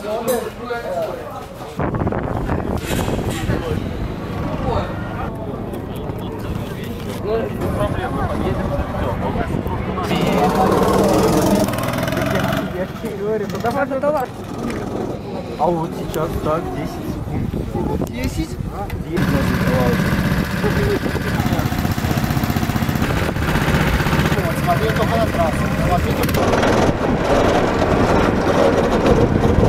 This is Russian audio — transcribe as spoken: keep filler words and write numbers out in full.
Проблемы, подъедем, Я тебе говорю, ну давай, ну давай. а вот сейчас так, десять секунд. десять? десять. Смотри только на трассу. Смотри только...